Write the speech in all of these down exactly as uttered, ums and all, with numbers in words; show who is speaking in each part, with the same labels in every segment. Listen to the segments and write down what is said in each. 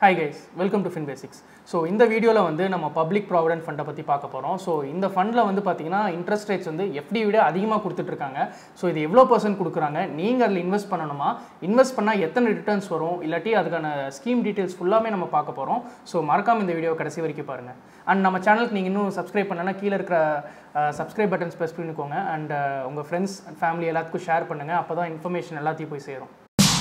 Speaker 1: Hi guys, welcome to FinBasics. So இந்த வீடியோல வந்து நம்ம Public Provident Fund பத்தி பார்க்க போறோம். So இந்த ஃபண்ட்ல வந்து பாத்தீங்கன்னா இன்ட்ரஸ்ட் ரேட்ஸ் வந்து F D விட அதிகமா கொடுத்துட்டு இருக்காங்க. So இது எவ்வளவு % கொடுக்கறாங்க? நீங்க அதுல இன்வெஸ்ட் பண்ணனுமா? இன்வெஸ்ட் பண்ணா எத்தனை ரிட்டர்ன்ஸ் வரும்? இல்லாட்டி அதுக்கான ஸ்கீம் டீடைல்ஸ் ஃபுல்லாமே நம்ம பார்க்க போறோம். So மறக்காம இந்த வீடியோ கடைசி வரைக்கும் பாருங்க. And நம்ம சேனலுக்கு நீங்க இன்னும் சப்ஸ்கிரைப் பண்ணலனா கீழ இருக்கிற சப்ஸ்கிரைப் பட்டன்ஸ் பிரஸ் பண்ணிக்கோங்க and உங்க फ्रेंड्स and family எல்லாத்துக்கும் ஷேர் பண்ணுங்க. அப்பதான் இன்ஃபர்மேஷன் எல்லாத்தையும் போய் சேரும்.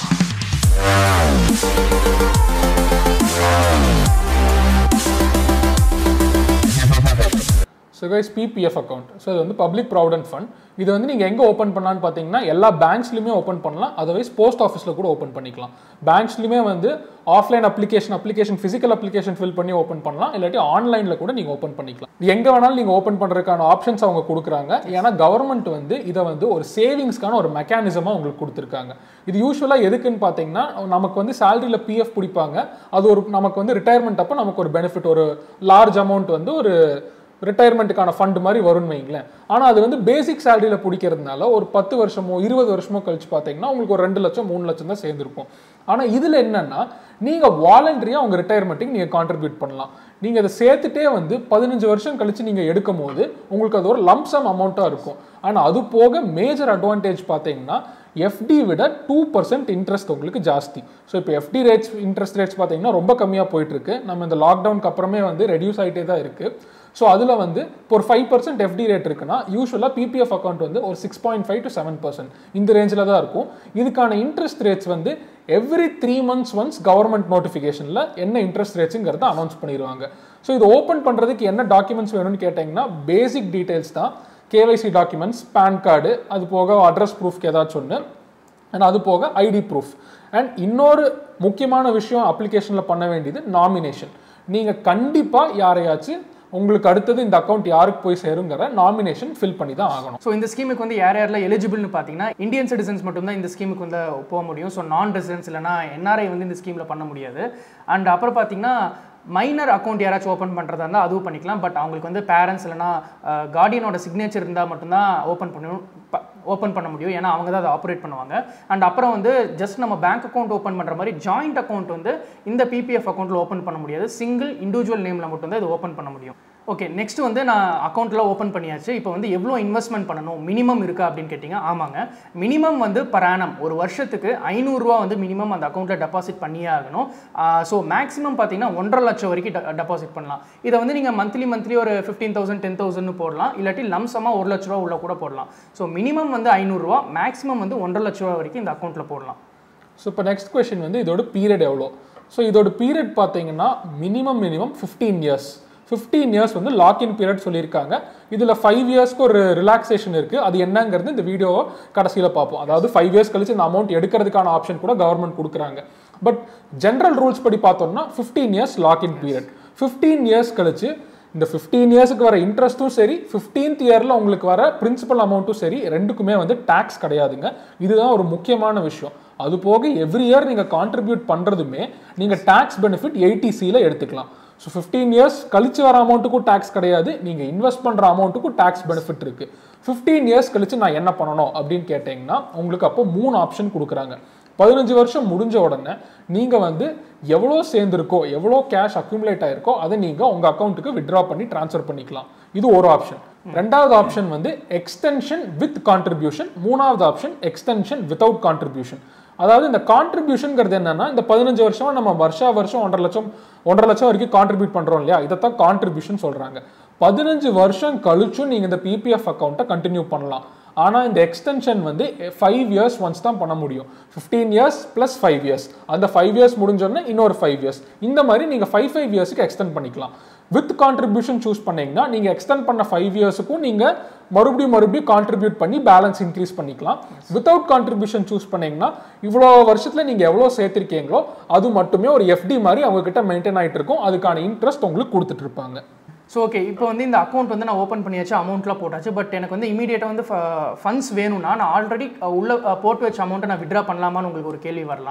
Speaker 2: So guys, P P F account. So இது வந்து Public Provident Fund. இது வந்து நீங்க எங்க ஓபன் பண்ணலாம்னு பாத்தீங்கன்னா எல்லா பேங்க்ஸ்லயுமே ஓபன் பண்ணலாம். அதர்வைஸ் போஸ்ட் ஆபீஸ்ல கூட ஓபன் பண்ணிக்கலாம். பேங்க்ஸ்லயுமே வந்து offline application application physical application fill பண்ணி ஓபன் பண்ணலாம். இல்லாட்டி ஆன்லைன்ல கூட நீங்க ஓபன் பண்ணிக்கலாம். எங்க வேணாலும் நீங்க ஓபன் பண்றதுக்கான ஆப்ஷன்ஸ் அவங்க கொடுக்குறாங்க. ஏன்னா கவர்மெண்ட் வந்து இதை வந்து ஒரு சேவிங்ஸ்க்கான ஒரு மெக்கானிசமா உங்களுக்கு கொடுத்துருக்காங்க. இது யூஸ்வலா எதுக்குன்னு பாத்தீங்கன்னா நமக்கு வந்து சேலரியில P F பிடிப்பாங்க. அது ஒரு நமக்கு வந்து ரிட்டையர்மெண்ட் அப்போ நமக்கு ஒரு பெனிஃபிட் ஒரு லார்ஜ் அமௌண்ட் வந்து ஒரு ரிட்டையர்மெண்ட்டுக்கான ஃபண்ட் மாதிரி வரும்னு வைங்களேன். ஆனால் அது வந்து பேசிக் சேலரியில் பிடிக்கிறதுனால ஒரு பத்து வருஷமோ இருபது வருஷமோ கழிச்சு பார்த்தீங்கன்னா உங்களுக்கு ஒரு ரெண்டு லட்சம் மூணு லட்சம் தான் சேர்ந்துருக்கும். ஆனால் இதில் என்னன்னா நீங்கள் வாலண்டரியாக உங்கள் ரிட்டையர்மெண்ட்டுக்கு நீங்கள் கான்ட்ரிபியூட் பண்ணலாம். நீங்கள் அதை சேர்த்துட்டே வந்து பதினஞ்சு வருஷம் கழிச்சு நீங்கள் எடுக்கும் போது உங்களுக்கு அது ஒரு லம்சம் அமௌண்ட்டாக இருக்கும். ஆனால் அது போக மேஜர் அட்வான்டேஜ் பார்த்தீங்கன்னா எஃப்டி விட டூ பர்சன்ட் இன்ட்ரெஸ்ட் உங்களுக்கு ஜாஸ்தி. ஸோ இப்போ எஃப்டி ரேட்ஸ் இன்ட்ரெஸ்ட் ரேட்ஸ் பார்த்தீங்கன்னா ரொம்ப கம்மியாக போயிட்டு இருக்கு. நம்ம இந்த லாக்டவுனுக்கு அப்புறமே வந்து ரெடியூஸ் ஆகிட்டே தான் இருக்கு. ஸோ அதில் வந்து இப்போ ஒரு ஃபைவ் பர்சன்ட் எஃப்டி ரேட் இருக்குன்னா யூஸ்வலாக பிபிஎஃப் அக்கௌண்ட் வந்து ஒரு six point five to seven percent இந்த ரேஞ்சில் தான் இருக்கும். இதுக்கான இன்ட்ரெஸ்ட் ரேட்ஸ் வந்து every three months once government நோட்டிஃபிகேஷனில் என்ன இன்ட்ரெஸ்ட் ரேட்ஸுங்கிறத அனௌன்ஸ் பண்ணிடுவாங்க. ஸோ இது ஓப்பன் பண்ணுறதுக்கு என்ன டாக்குமெண்ட்ஸ் வேணும்னு கேட்டிங்கன்னா பேசிக் டீட்டெயில்ஸ் தான். கேஒய்சி டாக்குமெண்ட்ஸ், பேன் கார்டு, அது போக அட்ரஸ் ப்ரூஃப்க்கு ஏதாச்சும் ஒன்று, அண்ட் அது போக ஐடி ப்ரூஃப். அண்ட் இன்னொரு முக்கியமான விஷயம் அப்ளிகேஷனில் பண்ண வேண்டியது நாமினேஷன். நீங்கள் கண்டிப்பாக யாரையாச்சும் உங்களுக்கு அடுத்தது இந்த அக்கௌண்ட் யாருக்கு போய் சேருங்கிற நாமினேஷன் ஃபில் பண்ணி தான் ஆகணும்.
Speaker 1: ஸோ இந்த ஸ்கீமுக்கு வந்து யார் யாரெல்லாம் எலிஜிபிள்னு பார்த்தீங்கன்னா இந்தியன் சிட்டிசன்ஸ் மட்டும்தான் இந்த ஸ்கீமுக்கு வந்து போக முடியும். ஸோ நான் ரெசிடென்ஸ் இல்லைனா என்ஆர்ஐ வந்து இந்த ஸ்கீமில் பண்ண முடியாது. அண்ட் அப்புறம் பார்த்தீங்கன்னா மைனர் அக்கௌண்ட் யாராச்சும் ஓப்பன் பண்ணுறதா இருந்தால் அதுவும் பண்ணிக்கலாம். பட் அவங்களுக்கு வந்து பேரண்ட்ஸ் இல்லைனா கார்டியனோட சிக்னேச்சர் இருந்தால் மட்டும்தான் ஓப்பன் பண்ணணும் ஓப்பன் பண்ண முடியும். ஏன்னா அவங்க தான் அதை ஆப்ரேட் பண்ணுவாங்க. அண்ட் அப்புறம் வந்து ஜஸ்ட் நம்ம பேங்க் அக்கௌண்ட் ஓப்பன் பண்ணுற மாதிரி ஜாயிண்ட் அக்கௌண்ட் வந்து இந்த பிபிஎஃப் அக்கௌண்ட்டில் ஓப்பன் பண்ண முடியாது. சிங்கிள் இண்டிவிஜுவல் நேமில் மட்டும்தான் இது ஓப்பன் பண்ண முடியும். ஓகே, நெக்ஸ்ட் வந்து நான் அக்கௌண்ட்டில் ஓப்பன் பண்ணியாச்சு. இப்போ வந்து எவ்வளோ இன்வெஸ்ட்மெண்ட் பண்ணணும், மினிமம் இருக்கா அப்படின்னு கேட்டிங்க. ஆமாங்க, மினிமம் வந்து பர் ஆனம் ஒரு வருஷத்துக்கு ஐநூறுரூவா வந்து மினிமம் அந்த அக்கௌண்ட்டில் டெபாசிட் பண்ணியே ஆகணும். ஸோ மேக்ஸிமம் பார்த்தீங்கன்னா ஒன்றரை லட்சம் வரைக்கும் டெபாசிட் பண்ணலாம். இதை வந்து நீங்கள் மந்த்லி மந்த்லி ஒரு ஃபிஃப்டீன் தௌசண்ட் டென் தௌசண்ட் போடலாம். இல்லாட்டி லம்சமாக ஒரு லட்ச ரூபா உள்ள கூட போடலாம். ஸோ மினிமம் வந்து ஐநூறுரூவா, மேக்ஸிமம் வந்து ஒன்றரை லட்ச ரூபா வரைக்கும் இந்த அக்கௌண்ட்டில் போடலாம்.
Speaker 2: ஸோ இப்போ நெக்ஸ்ட் கொஸ்டின் வந்து இதோட பீரியட் எவ்வளோ? ஸோ இதோட பீரியட் பார்த்தீங்கன்னா minimum minimum fifteen years fifteen years வந்து லாக்இன் பீரியட் சொல்லியிருக்காங்க. இதில் ஃபைவ் இயர்ஸ்க்கு ஒரு ரிலாக்ஸேஷன் இருக்குது. அது என்னங்கிறது இந்த வீடியோவை கடைசியில் பார்ப்போம். அதாவது ஃபைவ் இயர்ஸ் கழிச்சு இந்த அமௌண்ட் எடுக்கிறதுக்கான ஆப்ஷன் கூட கவர்மெண்ட் கொடுக்குறாங்க. பட் ஜென்ரல் ரூல்ஸ் படி பார்த்தோம்னா fifteen years lock in period. Fifteen years கழிச்சு இந்த ஃபிஃப்டீன் இயர்ஸுக்கு வர இன்ட்ரெஸ்ட்டும் சரி, ஃபிஃப்டீன்த் இயரில் உங்களுக்கு வர பிரின்சிபல் அமௌண்ட்டும் சரி, ரெண்டுக்குமே வந்து டேக்ஸ் கிடையாதுங்க. இதுதான் ஒரு முக்கியமான விஷயம். அது போக எவ்ரி இயர் நீங்கள் கான்ட்ரிபியூட் பண்ணுறதுமே நீங்கள் டேக்ஸ் பெனிஃபிட் எயிட்டி சியில் எடுத்துக்கலாம். ஸோ ஃபிஃப்டீன் இயர்ஸ் கழிச்சு வர அமௌண்ட்டுக்கும் டேக்ஸ் கிடையாது. நீங்கள் இன்வெஸ்ட் பண்ணுற அமௌண்ட்டுக்கும் டேக்ஸ் பெனிஃபிட் இருக்குது. ஃபிஃப்டீன் இயர்ஸ் கழிச்சு நான் என்ன பண்ணணும் அப்படின்னு கேட்டிங்கன்னா உங்களுக்கு அப்போ மூணு ஆப்ஷன் கொடுக்குறாங்க. பதினஞ்சு வருஷம் முடிஞ்ச உடனே நீங்கள் வந்து எவ்வளோ சேர்ந்துருக்கோ எவ்வளோ கேஷ் அக்யூமுலேட் ஆயிருக்கோ அதை நீங்கள் உங்கள் அக்கௌண்ட்டுக்கு வித்ட்ரா பண்ணி ட்ரான்ஸ்ஃபர் பண்ணிக்கலாம். இது ஒரு ஆப்ஷன். ரெண்டாவது ஆப்ஷன் வந்து எக்ஸ்டென்ஷன் வித் கான்ட்ரிபியூஷன். மூணாவது ஆப்ஷன் எக்ஸ்டென்ஷன் வித்தவுட் கான்ட்ரிபியூஷன். அதாவது இந்த கான்ட்ரிபியூஷன்ங்கிறது என்னன்னா இந்த பதினஞ்சு வருஷமா நம்ம வருஷா வருஷம் ஒன்றரை லட்சம் ஒன்றரை லட்சம் வரைக்கும் கான்ட்ரிபியூட் பண்றோம் இல்லையா, இதைத்தான் கான்ட்ரிபியூஷன் சொல்றாங்க. பதினஞ்சு வருஷம் கழிச்சும் நீங்க இந்த பிபிஎஃப் அக்கௌண்ட்டை கண்டினியூ பண்ணலாம். ஆனால் இந்த எக்ஸ்டென்ஷன் வந்து ஃபைவ் இயர்ஸ் ஒன்ஸ் தான் பண்ண முடியும். Fifteen years plus five years அந்த ஃபைவ் இயர்ஸ் முடிஞ்சோடனே இன்னொரு ஃபைவ் இயர்ஸ் இந்த மாதிரி நீங்கள் ஃபைவ் ஃபைவ் இயர்ஸுக்கு எக்ஸ்டெண்ட் பண்ணிக்கலாம். வித் கான்ட்ரிபியூஷன் சூஸ் பண்ணீங்கன்னா நீங்கள் எக்ஸ்டெண்ட் பண்ண ஃபைவ் இயர்ஸுக்கும் நீங்கள் மறுபடியும் மறுபடியும் கான்ட்ரிபியூட் பண்ணி பேலன்ஸ் இன்க்ரீஸ் பண்ணிக்கலாம். வித்தவுட் கான்ட்ரிபியூஷன் சூஸ் பண்ணீங்கன்னா இவ்வளோ வருஷத்தில் நீங்கள் எவ்வளோ சேர்த்திருக்கீங்களோ அது மட்டுமே ஒரு எஃப்டி மாதிரி அவங்க கிட்ட மெயின்டைன் ஆகிட்டு இருக்கும். அதுக்கான இன்ட்ரெஸ்ட் உங்களுக்கு கொடுத்துட்டு இருப்பாங்க.
Speaker 1: ஸோ ஓகே, இப்போ வந்து இந்த அக்கௌண்ட் வந்து நான் ஓப்பன் பண்ணியாச்சு, அமௌண்ட்லாம் போட்டாச்சு. பட் எனக்கு வந்து இமீடியட்டாக வந்து ஃபண்ட்ஸ் வேணும்னா நான் ஆல்ரெடி உள்ள போட்டு வச்ச அமௌண்ட்டை நான் வித்ட்ரா பண்ணலாமான்னு உங்களுக்கு ஒரு கேள்வி வரலாம்.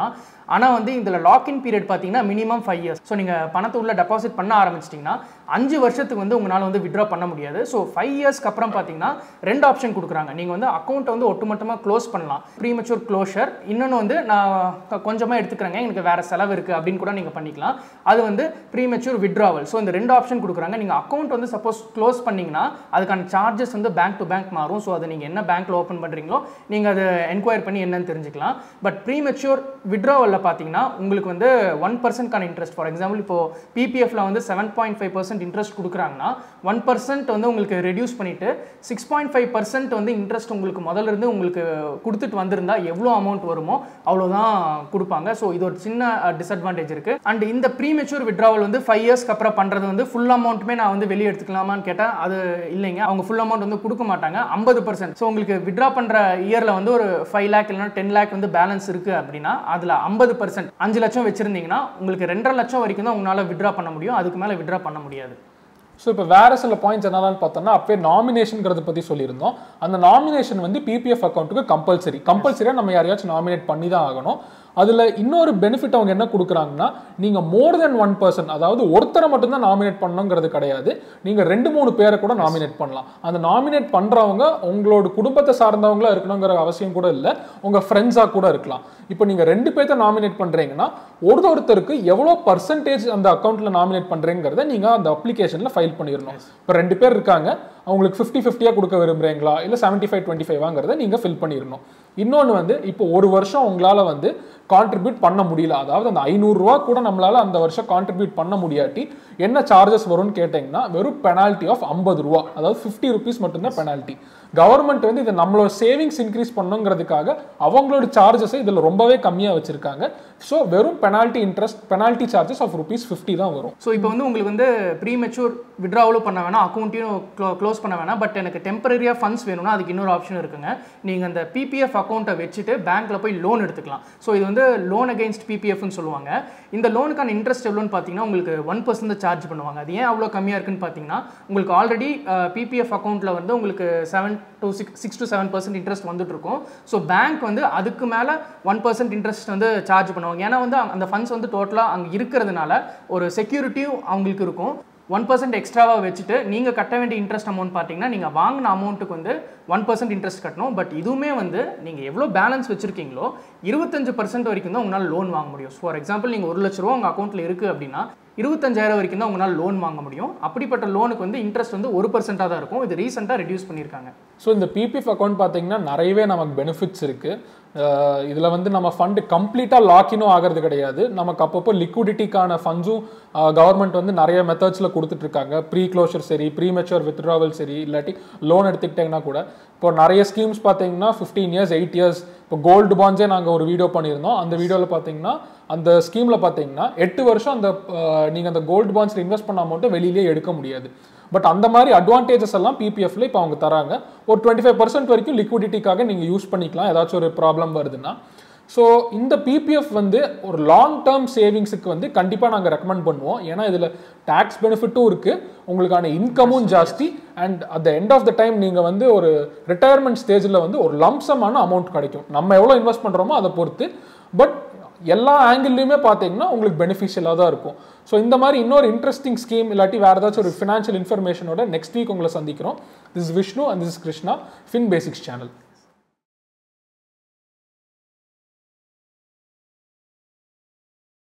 Speaker 1: ஆனால் வந்து இதில் லாக்இன் பீரியட் பார்த்தீங்கன்னா மினிமம் ஃபைவ் இயர்ஸ். ஸோ நீங்கள் பணத்தை உள்ள டெபாசிட் பண்ண ஆரம்பிச்சிட்டிங்கன்னா அஞ்சு வருஷத்துக்கு வந்து உங்களால் வந்து வித்ட்ரா பண்ண முடியாது. ஸோ ஃபைவ் இயர்ஸ்க்கு அப்புறம் பார்த்தீங்கன்னா ரெண்டு ஆப்ஷன் கொடுக்குறாங்க. நீங்கள் வந்து அக்கௌண்ட்டை வந்து ஒட்டுமொத்தமாக க்ளோஸ் பண்ணலாம், ப்ரீமெச்சூர் க்ளோஷர். இன்னொன்று வந்து நான் கொஞ்சமாக எடுத்துக்கிறேங்க, எனக்கு வேறு செலவு இருக்குது அப்படின்னு கூட நீங்கள் பண்ணிக்கலாம். அது வந்து ப்ரீமெச்சூர் வித்ட்ராவல். ஸோ இந்த ரெண்டு ஆப்ஷன் கொடுக்குறாங்க. நீங்கள் அக்கௌண்ட் வந்து சப்போஸ் க்ளோஸ் பண்ணிங்கன்னா அதுக்கான சார்ஜஸ் வந்து பேங்க் டு பேங்க் மாறும். ஸோ அதை நீங்கள் என்ன பேங்க்கில் ஓப்பன் பண்ணுறீங்களோ நீங்கள் அதை என்கொயர் பண்ணி என்னன்னு தெரிஞ்சுக்கலாம். பட் ப்ரீமெச்சூர் வித்ட்ராவலில் பார்த்தீங்கன்னா உங்களுக்கு வந்து ஒன் பர்சன்ட்கான இன்ட்ரெஸ்ட், ஃபார் எக்ஸாம்பிள் இப்போ பிபிஎஃப்ல வந்து seven point five percent interest கொடுக்குறாங்கன்னா ஒன் பர்சன்ட் வந்து உங்களுக்கு ரெடியூஸ் பண்ணிட்டு சிக்ஸ் பாயிண்ட் ஃபைவ் பர்சன்ட் வந்து இன்ட்ரெஸ்ட் உங்களுக்கு முதல்ல இருந்து உங்களுக்கு கொடுத்துட்டு வந்திருந்தா எவ்வளோ அமௌண்ட் வருமோ அவ்வளோதான் கொடுப்பாங்க. ஸோ இது ஒரு சின்ன டிஸ்அட்வான்டேஜ் இருக்கு. அண்ட் இந்த ப்ரீமெச்சூர் வித்ட்ராவல் வந்து ஃபைவ் இயர்ஸ்க்கு அப்புறம் பண்ணுறது வந்து ஃபுல் அமௌண்ட்டுமே நான் வந்து வெளியே எடுத்துக்கலாமான்னு கேட்டால் அது இல்லைங்க. அவங்க ஃபுல் அமௌண்ட் வந்து கொடுக்க மாட்டாங்க, ஐம்பது பர்சன்ட். ஸோ உங்களுக்கு வித்ட்ரா பண்ணுற இயரில் வந்து ஒரு ஃபைவ் லேக் இல்லைனா டென் லேக் வந்து பேலன்ஸ் இருக்குது அப்படின்னா அதில் ஐம்பது பர்சன்ட் அஞ்சு லட்சம் வச்சுருந்தீங்கன்னா உங்களுக்கு ரெண்டரை லட்சம் வரைக்கும் தான் உங்களால் வித்ட்ரா பண்ண முடியும், அதுக்கு மேலே வித்ட்ரா பண்ண முடியாது.
Speaker 2: ஸோ இப்போ வேறு சில பாயிண்ட்ஸ் என்னென்னு பார்த்தோம்னா, அப்பவே நாமினேஷன்ங்கிறத பற்றி சொல்லியிருந்தோம். அந்த நாமினேஷன் வந்து பிபிஎஃப் அக்கௌண்ட்டுக்கு கம்பல்சரி கம்பல்சரியாக நம்ம யாரையாச்சும் நாமினேட் பண்ணி தான் ஆகணும். அதில் இன்னொரு பெனிஃபிட் அவங்க என்ன கொடுக்குறாங்கன்னா, நீங்கள் மோர் தென் ஒன் பர்சன், அதாவது ஒருத்தரை மட்டும்தான் நாமினேட் பண்ணணுங்கிறது கிடையாது, நீங்கள் ரெண்டு மூணு பேரை கூட நாமினேட் பண்ணலாம். அந்த நாமினேட் பண்ணுறவங்க உங்களோட குடும்பத்தை சார்ந்தவங்களா இருக்கணுங்கிற அவசியம் கூட இல்லை, உங்கள் ஃப்ரெண்ட்ஸாக கூட இருக்கலாம். இப்போ நீங்கள் ரெண்டு பேர்த்த நாமினேட் பண்ணுறீங்கன்னா ஒரு ஒருத்தருக்கு எவ்வளோ பர்சன்டேஜ் அந்த அக்கௌண்ட்டில் நாமினேட் பண்ணுறீங்கிறத நீங்கள் அந்த அப்ளிகேஷனில் ஃபைல் பண்ணிடணும். இப்போ ரெண்டு பேர் இருக்காங்க, அவங்களுக்கு ஃபிஃப்டி ஃபிஃப்டியாக கொடுக்க விரும்புகிறீங்களா இல்லை செவன்ட்டி ஃபைவ் டுவெண்ட்டி ஃபைவாங்கிறத நீங்கள் ஃபில் பண்ணிடணும். இன்னொன்று வந்து இப்போ ஒரு வருஷம் உங்களால் வந்து கான்ட்ரிபியூட் பண்ண முடியல, அதாவது அந்த ஐநூறுரூவா கூட நம்மளால் அந்த வருஷம் கான்ட்ரிபியூட் பண்ண முடியாட்டி என்ன சார்ஜஸ் வரும்னு கேட்டிங்கன்னா வெறும் பெனால்ட்டி ஆஃப் ஐம்பது ரூபா, அதாவது ஃபிஃப்டி ருபீஸ் மட்டும்தான் பெனால்ட்டி. கவர்மெண்ட் வந்து இதை நம்மளோட சேவிங்ஸ் இன்க்ரீஸ் பண்ணுங்கிறதுக்காக அவங்களோட சார்ஜஸை இதில் ரொம்பவே கம்மியாக வச்சிருக்காங்க. ஸோ வெறும் penalty interest penalty charges of rupees fifty தான் வரும்.
Speaker 1: ஸோ இப்போ வந்து உங்களுக்கு வந்து ப்ரீமெச்சூர் வித்ட்ராவலும் பண்ண வேணாம், அக்கௌண்ட்டையும் க்ளோ க்ளோஸ் பண்ண வேணாம், பட் எனக்கு டெம்பரரியாக ஃபண்ட்ஸ் வேணும்னா அதுக்கு இன்னொரு ஆப்ஷன் இருக்குங்க. நீங்கள் அந்த பிபிஎஃப் அக்கௌண்ட்டை வச்சுட்டு பேங்க்கில் போய் லோன் எடுத்துக்கலாம். ஸோ இது வந்து லோன் அகெயின்ஸ்ட் பிபிஎஃப்னு சொல்லுவாங்க. இந்த லோனுக்கான இன்ட்ரெஸ்ட் எவ்வளோன்னு பார்த்தீங்கன்னா உங்களுக்கு ஒன் பர்சன்ட் தான் சார்ஜ் பண்ணுவாங்க. அது ஏன் அவ்வளோ கம்மியாக இருக்குன்னு பார்த்தீங்கன்னா உங்களுக்கு ஆல்ரெடி பிபிஎஃப் அக்கௌண்ட்டில் வந்து உங்களுக்கு seven to six six to seven percent interest வந்துட்டு இருக்கும். ஸோ பேங்க் வந்து அதுக்கு மேலே ஒன் பர்சன்ட் இன்ட்ரெஸ்ட் வந்து சார்ஜ் பண்ணுவாங்க. ஏன்னா வந்து அந்த ஃபண்ட்ஸ் வந்து டோட்டலாக அங்கே இருக்கிறதுனால ஒரு செக்யூரிட்டியும் அவங்களுக்கு இருக்கும். ஒன் பர்சன்ட் எக்ஸ்ட்ராவாக வச்சுட்டு நீங்கள் கட்ட வேண்டிய இன்ட்ரெஸ்ட் அமௌண்ட் பார்த்தீங்கன்னா நீங்கள் வாங்கின அமௌண்ட்டுக்கு வந்து ஒன் பர்சன்ட் இன்ட்ரெஸ்ட் கட்டணும். பட் இதுவுமே வந்து நீங்கள் எவ்வளோ பேலன்ஸ் வச்சுருக்கீங்களோ இருபத்தஞ்சு பர்சன்ட் வரைக்கும் தான் உங்களால் லோன் வாங்க முடியும். ஃபார் எக்ஸாம்பிள் நீங்கள் ஒரு லட்ச ரூபா உங்கள் அக்கௌண்ட்டில் இருக்குது அப்படின்னா இருபத்தஞ்சாயிரம் வரைக்கும் தான் உங்களால் லோன் வாங்க முடியும். அப்படிப்பட்ட லோனுக்கு வந்து இன்ட்ரெஸ்ட் வந்து ஒரு பர்சன்டாக தான் இருக்கும். இது ரீசெண்டாக ரெடியூஸ் பண்ணியிருக்காங்க.
Speaker 2: ஸோ இந்த பிபிஎஃப் அக்கௌண்ட் பார்த்தீங்கன்னா நிறையவே நமக்கு பெனிஃபிட்ஸ் இருக்குது. இதில் வந்து நம்ம ஃபண்டு கம்ப்ளீட்டாக லாக்கினும் ஆகிறது கிடையாது. நமக்கு அப்பப்போ லிக்விடிட்டிக்கான ஃபண்ட்ஸும் கவர்மெண்ட் வந்து நிறைய மெத்தட்ஸில் கொடுத்துட்ருக்காங்க. ப்ரீ க்ளோஷர் சரி, ப்ரீமெச்சூர் வித்ட்ராவல் சரி, இல்லாட்டி லோன் எடுத்துக்கிட்டிங்கன்னா கூட இப்போ நிறைய ஸ்கீம்ஸ் பார்த்தீங்கன்னா ஃபிஃப்டீன் இயர்ஸ் எயிட் இயர்ஸ் இப்போ கோல்டு பாண்ட்ஸே நாங்கள் ஒரு வீடியோ பண்ணியிருந்தோம். அந்த வீடியோவில் பார்த்தீங்கன்னா அந்த ஸ்கீமில் பார்த்தீங்கன்னா எட்டு வருஷம் அந்த நீங்கள் அந்த கோல்டு பாண்ட்ஸில் இன்வெஸ்ட் பண்ண அமௌண்ட்டை வெளியிலே எடுக்க முடியாது. பட் அந்த மாதிரி அட்வான்டேஜஸ் எல்லாம் பிபிஎஃப்ல இப்போ அவங்க தராங்க. ஒரு டுவெண்ட்டி ஃபைவ் பர்சன்ட் வரைக்கும் லிக்விடிட்டிக்காக நீங்கள் யூஸ் பண்ணிக்கலாம் ஏதாச்சும் ஒரு ப்ராப்ளம் வருதுன்னா. ஸோ இந்த பிபிஎஃப் வந்து ஒரு லாங் டேர்ம் சேவிங்ஸுக்கு வந்து கண்டிப்பாக நாங்கள் ரெக்கமெண்ட் பண்ணுவோம். ஏன்னா இதில் டேக்ஸ் பெனிஃபிட்டும் இருக்குது, உங்களுக்கான இன்கமும் ஜாஸ்தி, and at the end of the time நீங்கள் வந்து ஒரு ரிட்டையர்மெண்ட் ஸ்டேஜில் வந்து ஒரு லம்சமான அமௌண்ட் கிடைக்கும். நம்ம எவ்வளோ இன்வெஸ்ட் பண்ணுறோமோ அதை பொறுத்து. பட் எல்லா ஆங்கிள்லையுமே பார்த்தீங்கன்னா உங்களுக்கு பெனிஃபிஷியலாக தான் இருக்கும். ஸோ இந்த மாதிரி இன்னொரு இன்ட்ரெஸ்டிங் ஸ்கீம் இல்லாட்டி வேறு ஏதாச்சும் ஒரு ஃபினான்ஷியல் இன்ஃபர்மேஷனோட நெக்ஸ்ட் வீக் உங்களை சந்திக்கிறோம். This is Vishnu and this is Krishna, fin basics channel.